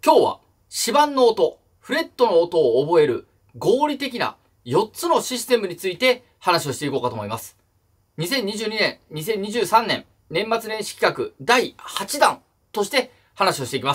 今日は指板の音、フレットの音を覚える合理的な4つのシステムについて話をしていこうかと思います。2022年、2023年、年末年始企画第8弾として話をしていきます。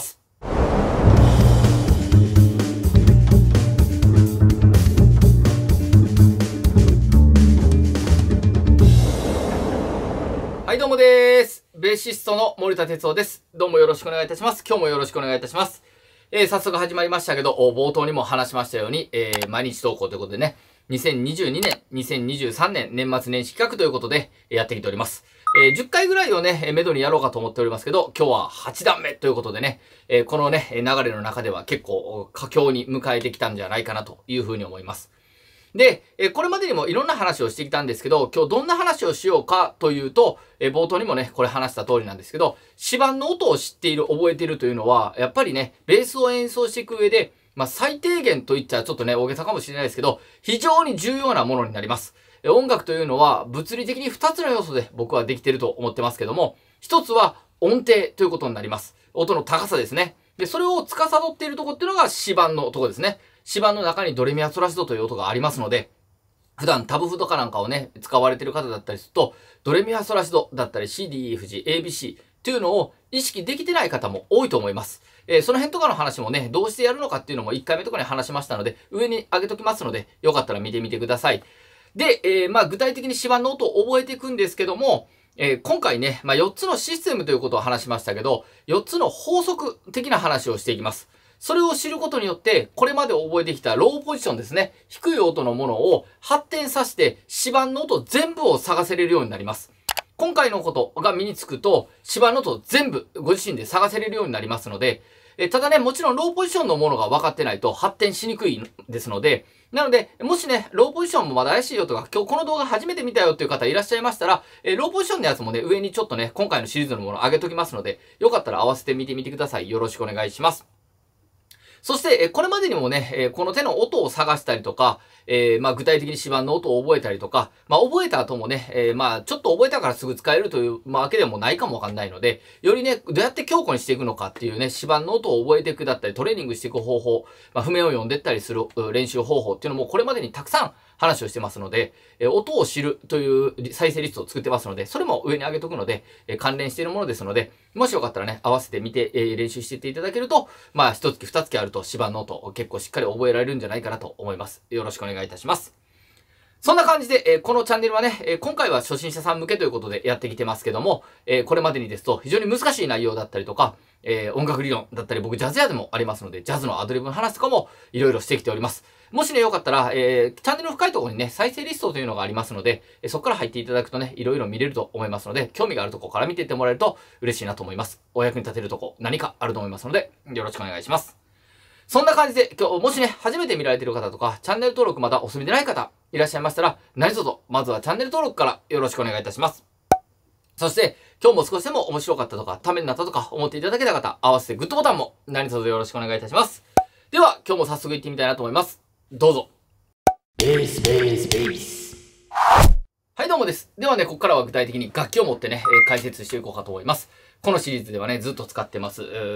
はい、どうもです。ベーシストの森田哲夫です。どうもよろしくお願いいたします。今日もよろしくお願いいたします。早速始まりましたけど、冒頭にも話しましたように、毎日投稿ということでね、2022年、2023年、年末年始企画ということで、やってきております。10回ぐらいをね、めどにやろうかと思っておりますけど、今日は8段目ということでね、このね、流れの中では結構佳境に迎えてきたんじゃないかなというふうに思います。で、これまでにもいろんな話をしてきたんですけど、今日どんな話をしようかというと、冒頭にもね、これ話した通りなんですけど、指板の音を知っている、覚えているというのは、やっぱりね、ベースを演奏していく上で、最低限と言っちゃちょっとね、大げさかもしれないですけど、非常に重要なものになります。音楽というのは、物理的に2つの要素で僕はできていると思ってますけども、1つは音程ということになります。音の高さですね。で、それを司っているところっていうのが指板のところですね。指板の中にドレミアソラシドという音がありますので、普段タブ譜とかなんかをね、使われている方だったりすると、ドレミファソラシドだったり CDEFG、ABC というのを意識できてない方も多いと思います。その辺とかの話もね、どうしてやるのかっていうのも1回目とかに話しましたので、上に上げときますので、よかったら見てみてください。で、具体的に指板の音を覚えていくんですけども、今回ね、4つのシステムということを話しましたけど、4つの法則的な話をしていきます。それを知ることによって、これまで覚えてきたローポジションですね。低い音のものを発展させて、指板の音全部を探せれるようになります。今回のことが身につくと、指板の音全部ご自身で探せれるようになりますので、ただね、もちろんローポジションのものが分かってないと発展しにくいですので、なので、もしね、ローポジションもまだ怪しいよとか、今日この動画初めて見たよっていう方いらっしゃいましたら、ローポジションのやつもね、上にちょっとね、今回のシリーズのものを上げときますので、よかったら合わせて見てみてください。よろしくお願いします。そして、これまでにもね、この手の音を探したりとか、具体的に指板の音を覚えたりとか、覚えた後もね、ちょっと覚えたからすぐ使えるというわけでもないかもわかんないので、よりね、どうやって強固にしていくのかっていうね、指板の音を覚えていくだったり、トレーニングしていく方法、譜面を読んでったりする練習方法っていうのも、これまでにたくさん話をしてますので、音を知るという再生リストを作ってますので、それも上に上げとくので、関連しているものですので、もしよかったらね、合わせてみて、練習していっていただけると、一月二月あると指板の音結構しっかり覚えられるんじゃないかなと思います。よろしくお願いいたします。そんな感じで、このチャンネルはね、今回は初心者さん向けということでやってきてますけども、これまでにですと非常に難しい内容だったりとか、音楽理論だったり、僕ジャズ屋でもありますので、ジャズのアドリブの話とかもいろいろしてきております。もしね、よかったら、チャンネルの深いところにね、再生リストというのがありますので、そこから入っていただくとね、いろいろ見れると思いますので、興味があるところから見ていってもらえると嬉しいなと思います。お役に立てるとこ何かあると思いますので、よろしくお願いします。そんな感じで、今日もしね、初めて見られている方とか、チャンネル登録まだお済みでない方いらっしゃいましたら、何卒、まずはチャンネル登録からよろしくお願いいたします。そして、今日も少しでも面白かったとか、ためになったとか思っていただけた方、合わせてグッドボタンも何卒よろしくお願いいたします。では、今日も早速行ってみたいなと思います。どうぞ。ベース、ベース、ベース。はい、どうもです。ではね、ここからは具体的に楽器を持ってね、解説していこうかと思います。このシリーズではね、ずっと使ってます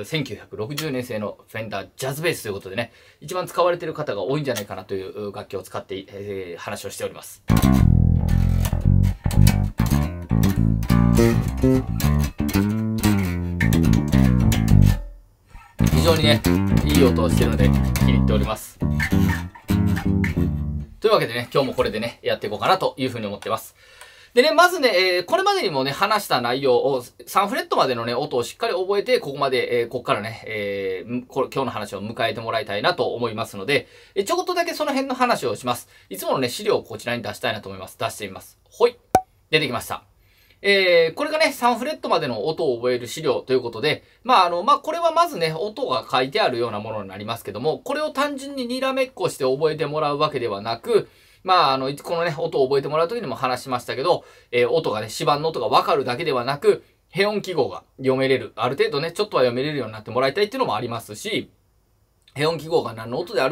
、1960年製のフェンダージャズベースということでね、一番使われている方が多いんじゃないかなという楽器を使って、話をしております。非常にね、いい音をしているので気に入っております。というわけでね、今日もこれでね、やっていこうかなというふうに思ってます。でね、まずね、これまでにもね、話した内容を、3フレットまでのね、音をしっかり覚えて、ここまで、ここからね、今日の話を迎えてもらいたいなと思いますので、ちょこっとだけその辺の話をします。いつものね、資料をこちらに出したいなと思います。出してみます。ほい。出てきました。これがね、3フレットまでの音を覚える資料ということで、これはまずね、音が書いてあるようなものになりますけども、これを単純ににらめっこして覚えてもらうわけではなく、このね、音を覚えてもらうときにも話しましたけど、音がね、指板の音がわかるだけではなく、ヘ音記号が読めれる。ある程度ね、ちょっとは読めれるようになってもらいたいっていうのもありますし、ヘ音記号が何の音であるか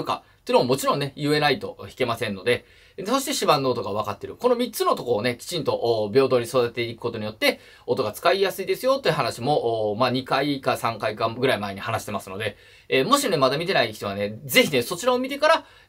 っていうのももちろんね、言えないと弾けませんので、そして指板の音が分かっている。この3つのところをね、きちんと平等に育てていくことによって、音が使いやすいですよという話も、2回か3回かぐらい前に話してますので、もしね、まだ見てない人はね、ぜひね、そちらを見てから、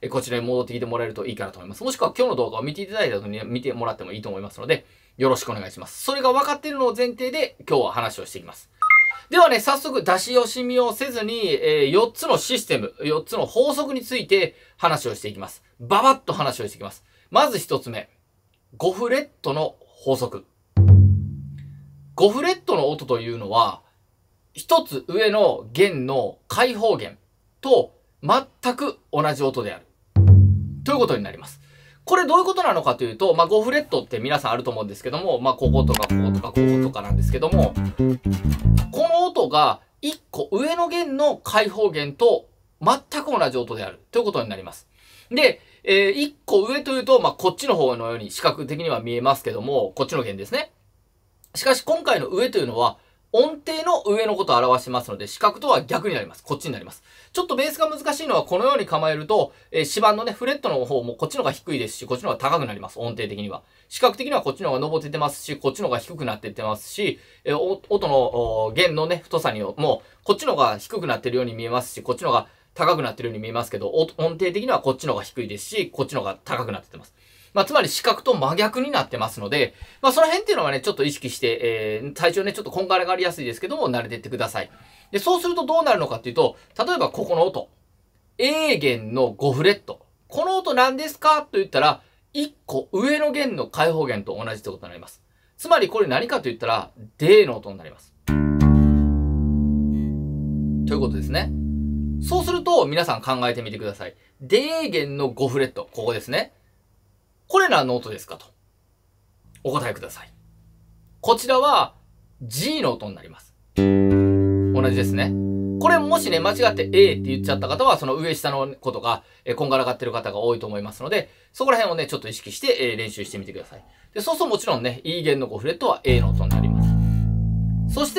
こちらに戻ってきてもらえるといいかなと思います。もしくは今日の動画を見ていただいた後に、見てもらってもいいと思いますので、よろしくお願いします。それが分かっているのを前提で、今日は話をしていきます。ではね、早速出し惜しみをせずに、4つのシステム、4つの法則について話をしていきます。ババッと話をしていきます。まず1つ目。5フレットの法則。5フレットの音というのは、1つ上の弦の開放弦と全く同じ音である。ということになります。これどういうことなのかというと、5フレットって皆さんあると思うんですけども、こことかこことかこことかなんですけども、この音が1個上の弦の開放弦と全く同じ音であるということになります。で、1個上というと、こっちの方のように視覚的には見えますけども、こっちの弦ですね。しかし今回の上というのは、音程の上のことを表しますので、視覚とは逆になります。こっちになります。ちょっとベースが難しいのはこのように構えると、指板のね、フレットの方もこっちの方が低いですし、こっちの方が高くなります。音程的には。視覚的にはこっちの方が上っててますし、こっちの方が低くなってってますし、音の弦のね、太さにも、こっちの方が低くなってるように見えますし、こっちの方が高くなってるように見えますけど、音程的にはこっちの方が低いですし、こっちの方が高くなってます。つまり視覚と真逆になってますので、その辺っていうのはね、ちょっと意識して、最初ね、ちょっとこんがらがりやすいですけども、慣れていってください。で、そうするとどうなるのかっていうと、例えばここの音。A 弦の5フレット。この音何ですかと言ったら、1個上の弦の開放弦と同じってことになります。つまりこれ何かと言ったら、D の音になります。ということですね。そうすると、皆さん考えてみてください。D 弦の5フレット。ここですね。これ何の音ですかと。お答えください。こちらは G の音になります。同じですね。これもしね、間違って A って言っちゃった方は、その上下のことが、こんがらがってる方が多いと思いますので、そこら辺をね、ちょっと意識して、練習してみてください。で、そうするともちろんね、E 弦の5フレットは A の音になります。そして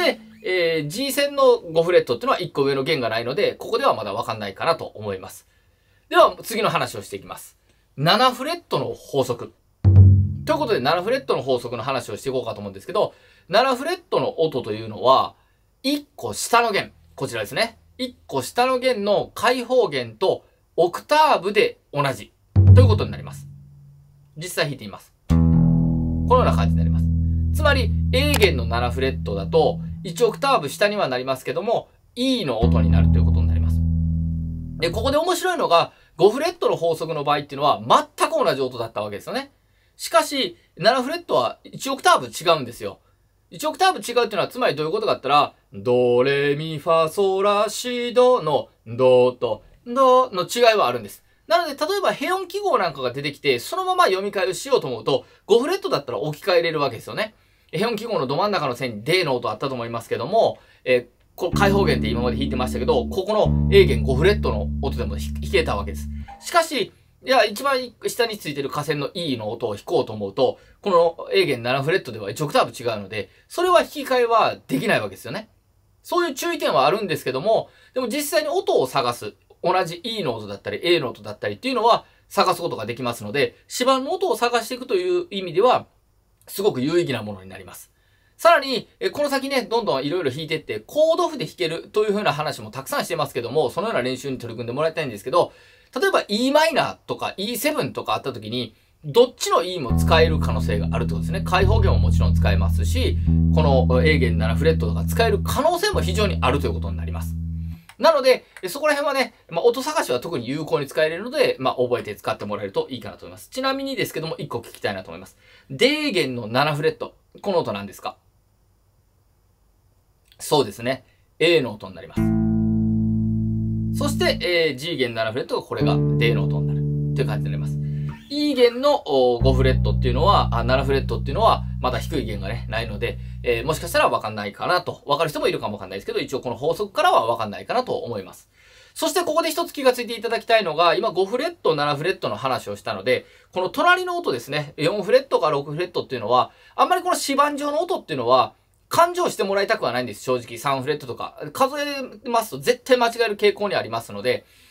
、G 線の5フレットっていうのは1個上の弦がないので、ここではまだわかんないかなと思います。では、次の話をしていきます。7フレットの法則。ということで、7フレットの法則の話をしていこうかと思うんですけど、7フレットの音というのは、1個下の弦。こちらですね。1個下の弦の開放弦とオクターブで同じ。ということになります。実際弾いてみます。このような感じになります。つまり、A 弦の7フレットだと、1オクターブ下にはなりますけども、E の音になるということになります。で、ここで面白いのが、5フレットの法則の場合っていうのは全く同じ音だったわけですよね。しかし、7フレットは1オクターブ違うんですよ。1オクターブ違うっていうのはつまりどういうことかって言ったら、ドレミファソラシドのドとドの違いはあるんです。なので、例えばヘ音記号なんかが出てきて、そのまま読み替えをしようと思うと、5フレットだったら置き換えれるわけですよね。ヘ音記号のど真ん中の線に D の音あったと思いますけども、この開放弦って今まで弾いてましたけど、ここの A 弦5フレットの音でも弾けたわけです。しかし、一番下についてる下線の E の音を弾こうと思うと、この A 弦7フレットでは1オクターブ違うので、それは弾き替えはできないわけですよね。そういう注意点はあるんですけども、でも実際に音を探す、同じ E の音だったり A の音だったりっていうのは探すことができますので、指板の音を探していくという意味では、すごく有意義なものになります。さらに、この先ね、どんどんいろいろ弾いていって、コード譜で弾けるという風な話もたくさんしてますけども、そのような練習に取り組んでもらいたいんですけど、例えば Em とか E7 とかあった時に、どっちの E も使える可能性があるってことですね。開放弦ももちろん使えますし、この A 弦7フレットとか使える可能性も非常にあるということになります。なので、そこら辺はね、音探しは特に有効に使えれるので、覚えて使ってもらえるといいかなと思います。ちなみにですけども、1個聞きたいなと思います。D 弦の7フレット。この音何ですか？そうですね。A の音になります。そして、G 弦7フレットがこれが D の音になる。という感じになります。E 弦の5フレットっていうのは、7フレットっていうのは、まだ低い弦がね、ないので、もしかしたらわかんないかなと。わかる人もいるかもわかんないですけど、一応この法則からはわかんないかなと思います。そしてここで一つ気がついていただきたいのが、今5フレット、7フレットの話をしたので、この隣の音ですね、4フレットか6フレットっていうのは、あんまりこの指板上の音っていうのは、勘定してもらいたくはないんです、正直。3フレットとか。数えますと絶対間違える傾向にありますので、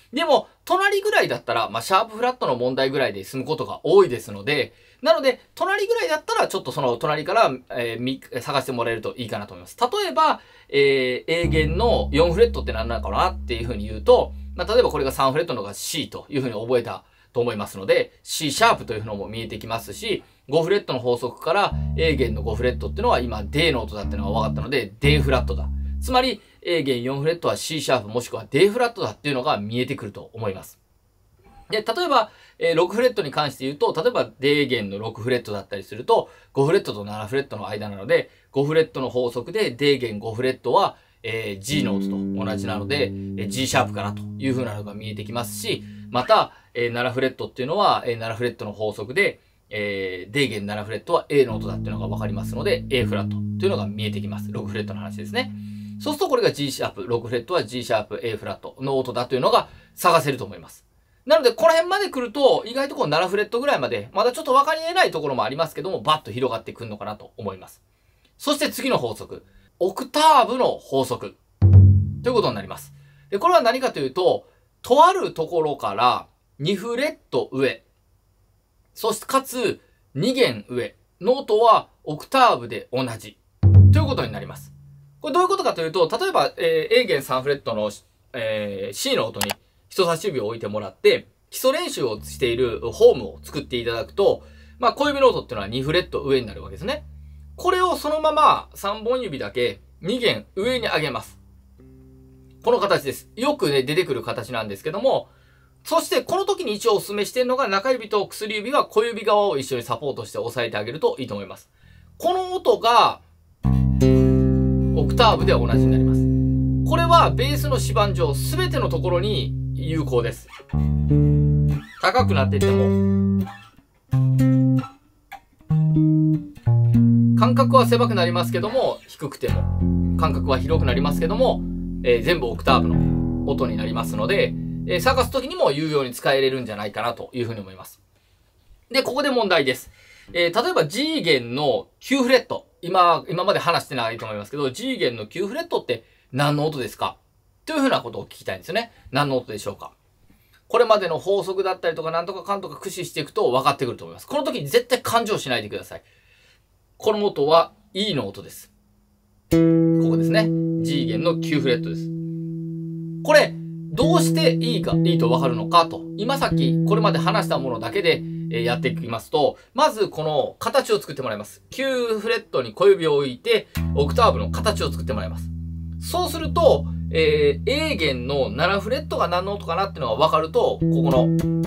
でも、隣ぐらいだったら、シャープフラットの問題ぐらいで済むことが多いですので、なので、隣ぐらいだったら、ちょっとその隣から、探してもらえるといいかなと思います。例えば、A 弦の4フレットって何なのかなっていうふうに言うと、例えばこれが3フレットのが C というふうに覚えたと思いますので、C シャープというのも見えてきますし、5フレットの法則から A 弦の5フレットっていうのは今 D の音だっていうのが分かったので、D フラットだ。つまり、A 弦4フレットは C シャープもしくは D フラットだっていうのが見えてくると思います。で、例えば、6フレットに関して言うと、例えば D 弦の6フレットだったりすると、5フレットと7フレットの間なので、5フレットの法則で D 弦5フレットは、G の音と同じなので、G シャープかなという風なのが見えてきますし、また、7フレットっていうのは、7フレットの法則で、D 弦7フレットは A の音だっていうのがわかりますので、A フラットというのが見えてきます。6フレットの話ですね。そうするとこれが G シャープ、6フレットは G シャープ、A フラットの音だというのが探せると思います。なので、この辺まで来ると、意外とこの7フレットぐらいまで、まだちょっと分かり得ないところもありますけども、バッと広がってくるのかなと思います。そして次の法則。オクターブの法則。ということになります。で、これは何かというと、とあるところから2フレット上、そしてかつ2弦上の音はオクターブで同じ。ということになります。これどういうことかというと、例えば、A 弦3フレットの、C の音に人差し指を置いてもらって、基礎練習をしているホームを作っていただくと、小指の音っていうのは2フレット上になるわけですね。これをそのまま3本指だけ2弦上に上げます。この形です。よくね、出てくる形なんですけども、そしてこの時に一応お勧めしているのが中指と薬指は小指側を一緒にサポートして押さえてあげるといいと思います。この音がオクターブで同じになります。これはベースの指板上すべてのところに有効です。高くなっていっても間隔は狭くなりますけども、低くても間隔は広くなりますけども、全部オクターブの音になりますので、探すときにも有用に使えれるんじゃないかなというふうに思います。で、ここで問題です。例えば G 弦の9フレット。今まで話してないと思いますけど、G 弦の9フレットって何の音ですかというふうなことを聞きたいんですよね。何の音でしょうか。これまでの法則だったりとか、なんとかかんとか駆使していくと分かってくると思います。この時に絶対感情しないでください。この音は E の音です。ここですね。G 弦の9フレットです。これ、どうしていいと分かるのかと。今さっきこれまで話したものだけでやっていきますと、まずこの形を作ってもらいます。9フレットに小指を置いて、オクターブの形を作ってもらいます。そうすると、A 弦の7フレットが何の音かなっていうのが分かると、ここの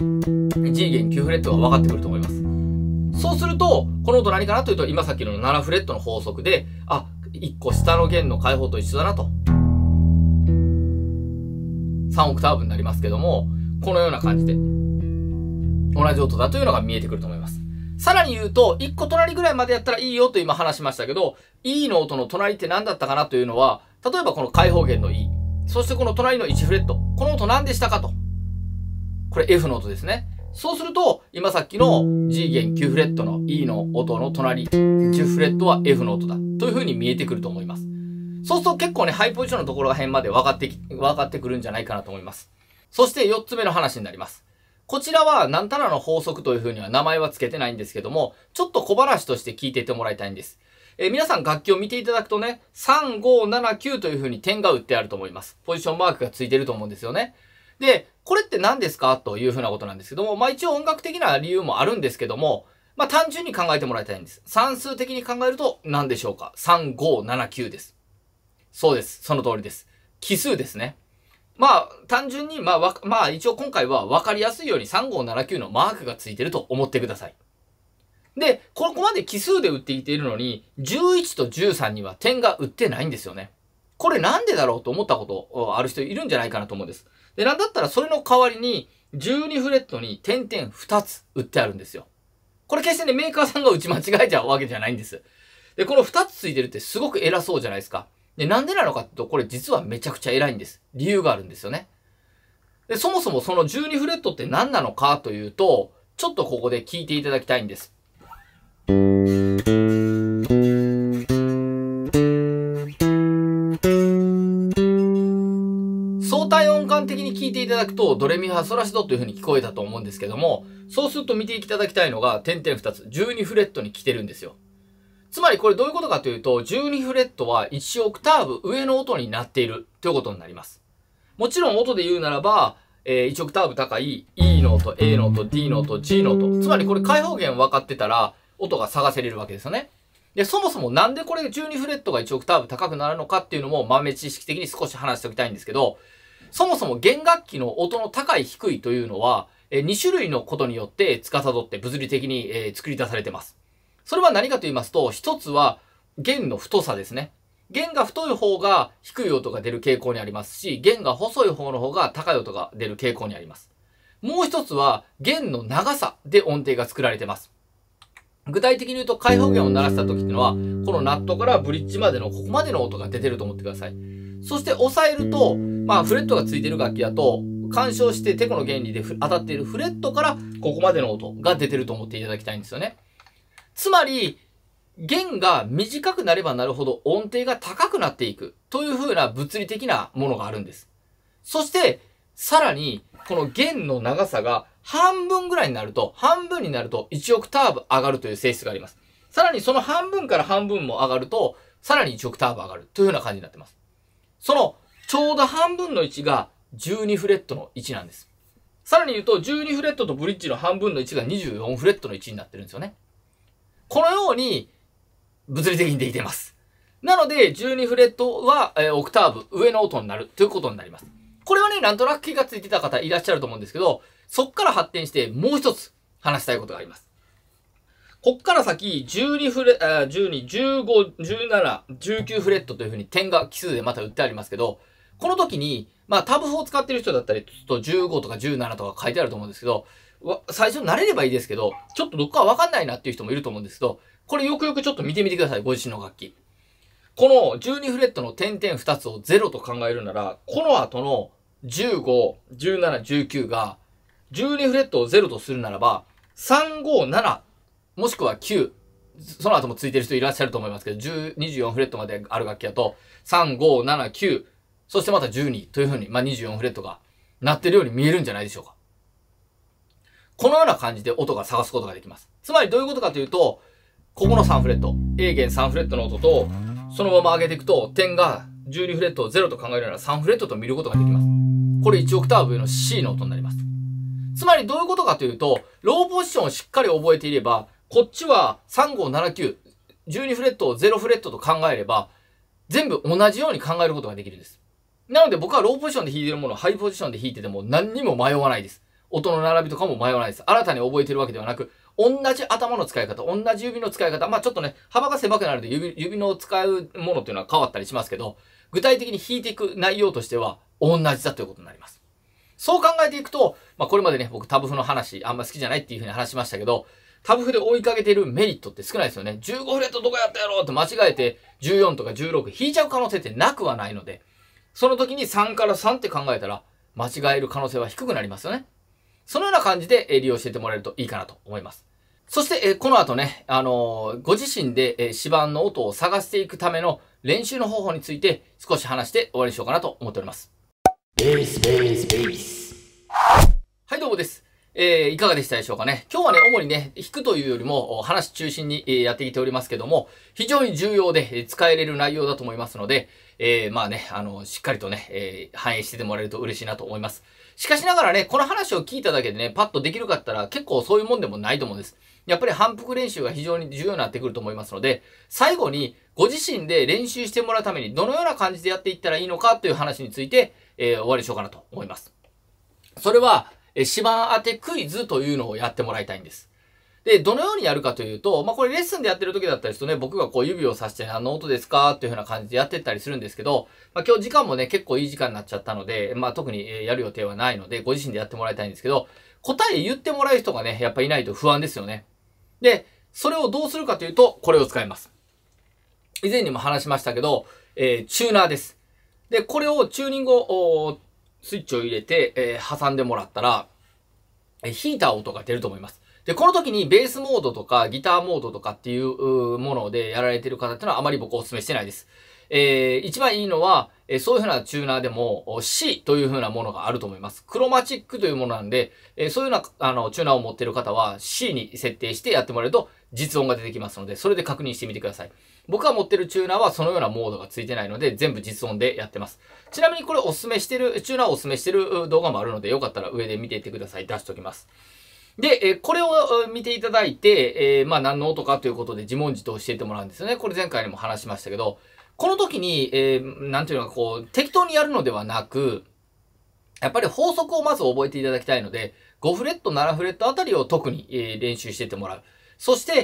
G 弦9フレットが分かってくると思います。そうすると、この音何かなというと、今さっきの7フレットの法則で、あ、1個下の弦の開放と一緒だなと。3オクターブになりますけども、このような感じで、同じ音だというのが見えてくると思います。さらに言うと、1個隣ぐらいまでやったらいいよと今話しましたけど、E の音の隣って何だったかなというのは、例えばこの開放弦の E、そしてこの隣の1フレット、この音何でしたかと。これ F の音ですね。そうすると、今さっきの G 弦9フレットの E の音の隣、10フレットは F の音だという風に見えてくると思います。そうすると結構ね、ハイポジションのところら辺まで分かってくるんじゃないかなと思います。そして4つ目の話になります。こちらは何たらの法則という風には名前は付けてないんですけども、ちょっと小話として聞いていってもらいたいんです。皆さん楽器を見ていただくとね、3、5、7、9という風に点が打ってあると思います。ポジションマークが付いてると思うんですよね。で、これって何ですかという風なことなんですけども、一応音楽的な理由もあるんですけども、単純に考えてもらいたいんです。算数的に考えると何でしょうか。3、5、7、9です。そうです。その通りです。奇数ですね。単純に、一応今回は分かりやすいように3579のマークがついてると思ってください。で、ここまで奇数で打っていているのに、11と13には点が打ってないんですよね。これなんでだろうと思ったことある人いるんじゃないかなと思うんです。で、なんだったらそれの代わりに、12フレットに点々2つ打ってあるんですよ。これ決してね、メーカーさんが打ち間違えちゃうわけじゃないんです。で、この2つついてるってすごく偉そうじゃないですか。で、なんでなのかっていうと、これ実はめちゃくちゃ偉いんです。理由があるんですよね。で、そもそもその12フレットって何なのかというと、ちょっとここで聞いていただきたいんです。相対音感的に聞弾いていただくと、ドレミファソラシドという風に聞こえたと思うんですけども、そうすると見ていただきたいのが、点々2つ、12フレットに来てるんですよ。つまりこれどういうことかというと、12フレットは1オクターブ上の音になっているということになります。もちろん音で言うならば、1オクターブ高い E の音、A の音、D の音、G の音。つまりこれ開放弦分かってたら、音が探せれるわけですよね。で、そもそもなんでこれ12フレットが1オクターブ高くなるのかっていうのも豆知識的に少し話しておきたいんですけど、そもそも弦楽器の音の高い低いというのは、2種類のことによって司って物理的に作り出されています。それは何かと言いますと、一つは弦の太さですね。弦が太い方が低い音が出る傾向にありますし、弦が細い方の方が高い音が出る傾向にあります。もう一つは弦の長さで音程が作られています。具体的に言うと開放弦を鳴らした時っていうのは、このナットからブリッジまでのここまでの音が出てると思ってください。そして押さえると、フレットがついてる楽器だと、干渉してテコの原理で当たっているフレットからここまでの音が出てると思っていただきたいんですよね。つまり、弦が短くなればなるほど音程が高くなっていくという風な物理的なものがあるんです。そして、さらに、この弦の長さが半分ぐらいになると、1オクターブ上がるという性質があります。さらにその半分から半分も上がると、さらに1オクターブ上がるという風な感じになっています。その、ちょうど半分の1が12フレットの1なんです。さらに言うと、12フレットとブリッジの半分の1が24フレットの1になってるんですよね。このように、物理的にできています。なので、12フレットは、オクターブ上の音になるということになります。これはね、なんとなく気がついてた方いらっしゃると思うんですけど、そっから発展してもう一つ話したいことがあります。こっから先、12、15、17、19フレットというふうに点が奇数でまた打ってありますけど、この時に、タブ譜を使っている人だったり、ちょっと15とか17とか書いてあると思うんですけど、最初慣れればいいですけど、ちょっとどっかわかんないなっていう人もいると思うんですけど、これよくよくちょっと見てみてください、ご自身の楽器。この12フレットの点々2つを0と考えるなら、この後の15、17、19が、12フレットを0とするならば、3、5、7、もしくは9、その後もついてる人いらっしゃると思いますけど、24フレットまである楽器だと、3、5、7、9、そしてまた12というふうに、24フレットがなってるように見えるんじゃないでしょうか。このような感じで音が探すことができます。つまりどういうことかというと、ここの3フレット、A 弦3フレットの音と、そのまま上げていくと、点が12フレットを0と考えるなら3フレットと見ることができます。これ1オクターブ上の C の音になります。つまりどういうことかというと、ローポジションをしっかり覚えていれば、こっちは3579、12フレットを0フレットと考えれば、全部同じように考えることができるんです。なので僕はローポジションで弾いてるものをハイポジションで弾いてても何にも迷わないです。音の並びとかも迷わないです。新たに覚えてるわけではなく、同じ頭の使い方、同じ指の使い方、ちょっとね、幅が狭くなると指の使うものっていうのは変わったりしますけど、具体的に弾いていく内容としては同じだということになります。そう考えていくと、これまでね、僕タブ譜の話あんま好きじゃないっていうふうに話しましたけど、タブ譜で追いかけてるメリットって少ないですよね。15フレットどこやったやろって間違えて14とか16弾いちゃう可能性ってなくはないので、その時に3から3って考えたら間違える可能性は低くなりますよね。そのような感じで利用していってもらえるといいかなと思います。そして、この後ね、ご自身で指板の音を探していくための練習の方法について少し話して終わりにしようかなと思っております。ベース。はい、どうもです。いかがでしたでしょうかね。今日はね、主にね、弾くというよりも話中心にやってきておりますけども、非常に重要で使えれる内容だと思いますので、しっかりとね、反映しててもらえると嬉しいなと思います。しかしながらね、この話を聞いただけでね、パッとできるかったら結構そういうもんでもないと思うんです。やっぱり反復練習が非常に重要になってくると思いますので、最後にご自身で練習してもらうためにどのような感じでやっていったらいいのかという話について、終わりにしようかなと思います。それは、指板当てクイズというのをやってもらいたいんです。で、どのようにやるかというと、これレッスンでやってる時だったりするとね、僕がこう指をさして何の音ですかっていう風な感じでやってったりするんですけど、今日時間もね、結構いい時間になっちゃったので、特にやる予定はないので、ご自身でやってもらいたいんですけど、答え言ってもらえる人がね、やっぱいないと不安ですよね。で、それをどうするかというと、これを使います。以前にも話しましたけど、チューナーです。で、これをチューニングを、スイッチを入れて、挟んでもらったら、弾いた音が出ると思います。で、この時にベースモードとかギターモードとかっていうものでやられてる方っていうのはあまり僕お勧めしてないです。 一番いいのは、そういう風なチューナーでも C という風なものがあると思います。クロマチックというものなんで、そういうような、チューナーを持っている方は C に設定してやってもらえると実音が出てきますので、それで確認してみてください。僕が持っているチューナーはそのようなモードがついてないので、全部実音でやってます。ちなみにこれチューナーをおすすめしてる動画もあるので、よかったら上で見ていってください。出しておきます。で、これを見ていただいて、何の音かということで自問自答していってもらうんですよね。これ前回にも話しましたけど、この時に、なんていうのか適当にやるのではなく、やっぱり法則をまず覚えていただきたいので、5フレット、7フレットあたりを特に、練習していってもらう。そして、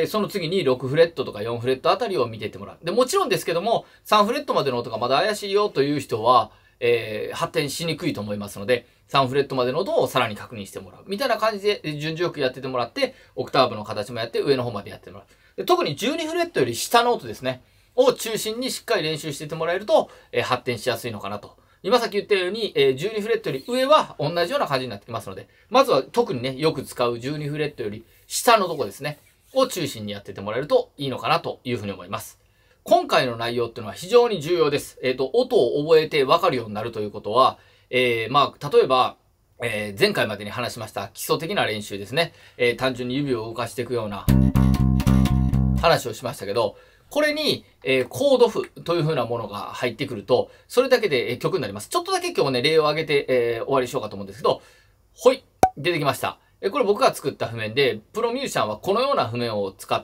その次に6フレットとか4フレットあたりを見ていってもらう。で、もちろんですけども、3フレットまでの音がまだ怪しいよという人は、発展しにくいと思いますので、3フレットまでの音をさらに確認してもらう。みたいな感じで順序よくやっててもらって、オクターブの形もやって上の方までやってもらう。で特に12フレットより下の音ですね。を中心にしっかり練習していってもらえると、発展しやすいのかなと。今さっき言ったように、12フレットより上は同じような感じになってきますので、まずは特にね、よく使う12フレットより下のとこですね。を中心にやってってもらえるといいのかなというふうに思います。今回の内容っていうのは非常に重要です。音を覚えて分かるようになるということは、例えば、前回までに話しました基礎的な練習ですね。単純に指を動かしていくような話をしましたけど、これに、コード譜という風なものが入ってくると、それだけで、曲になります。ちょっとだけ今日ね、例を挙げて、終わりしようかと思うんですけど、ほい出てきました。これ僕が作った譜面で、プロミュージシャンはこのような譜面を使って、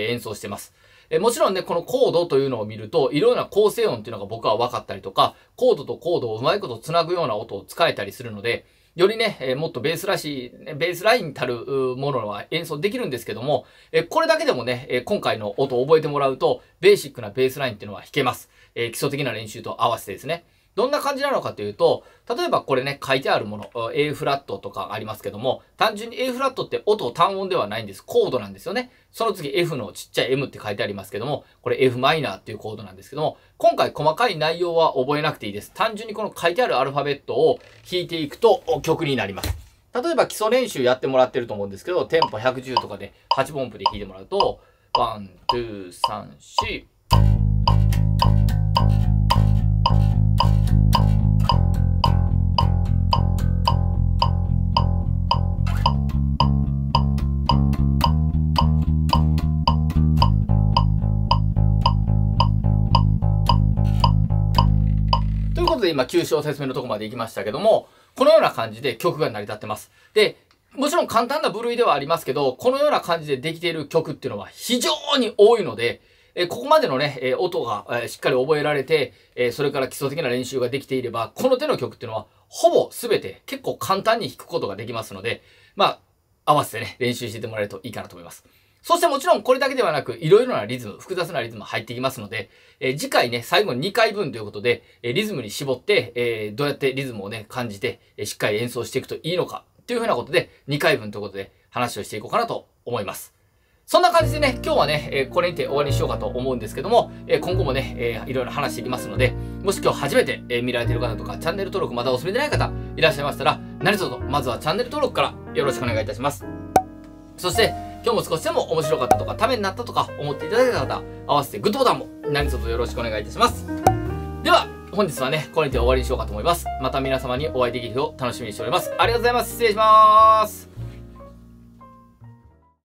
演奏してます。もちろんね、このコードというのを見ると、いろいろな構成音っていうのが僕は分かったりとか、コードとコードをうまいこと繋ぐような音を使えたりするので、よりね、もっとベースラインたるものは演奏できるんですけども、これだけでもね、今回の音を覚えてもらうと、ベーシックなベースラインっていうのは弾けます。基礎的な練習と合わせてですね。どんな感じなのかというと、例えばこれね、書いてあるもの、A フラットとかありますけども、単純に A フラットって音単音ではないんです。コードなんですよね。その次 F のちっちゃい M って書いてありますけども、これ F マイナーっていうコードなんですけども、今回細かい内容は覚えなくていいです。単純にこの書いてあるアルファベットを弾いていくと曲になります。例えば基礎練習やってもらってると思うんですけど、テンポ110とかで8分音符で弾いてもらうと、1、2、3、4、ということで今、9小節目のところまで行きましたけども、このような感じで曲が成り立ってます。で、もちろん簡単な部類ではありますけど、このような感じでできている曲っていうのは非常に多いので、ここまでのね、音がしっかり覚えられて、それから基礎的な練習ができていれば、この手の曲っていうのはほぼ全て結構簡単に弾くことができますので、合わせてね、練習してもらえるといいかなと思います。そしてもちろんこれだけではなく、いろいろなリズム、複雑なリズム入ってきますので、次回ね、最後に2回分ということで、リズムに絞って、どうやってリズムをね、感じて、しっかり演奏していくといいのか、というふうなことで、2回分ということで話をしていこうかなと思います。そんな感じでね、今日はね、これにて終わりにしようかと思うんですけども、今後もね、いろいろ話していきますので、もし今日初めて、見られている方とか、チャンネル登録まだお済みでない方いらっしゃいましたら、何卒まずはチャンネル登録からよろしくお願いいたします。そして、今日も少しでも面白かったとか、ためになったとか思っていただけた方、合わせてグッドボタンも何卒よろしくお願いいたします。では、本日はね、これにて終わりにしようかと思います。また皆様にお会いできる日を楽しみにしております。ありがとうございます。失礼します。